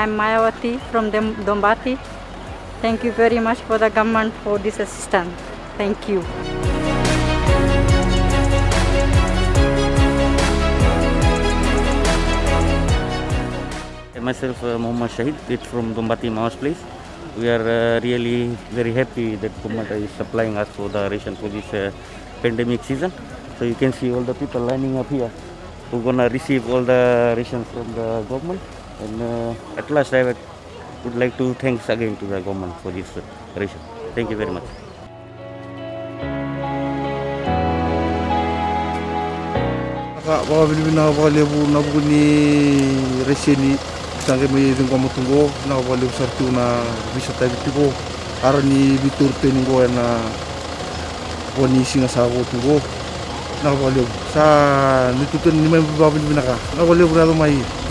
I'm Mayawati from Dombati. Thank you very much for the government for this assistance. Thank you. Myself, Muhammad Shahid, it's from Dombati Mawas place. We are really very happy that government is supplying us for the ration for this pandemic season. So you can see all the people lining up here who are gonna receive all the ration from the government. And at last, I would like to thanks again to the government for this ration. Thank you very much. Sange may dingko matungo na wali sartu na bisa tayo tiko arani bitur teningo na wani singa sago tugo na wali sa nitutun ni may babin binaka na wali brado mai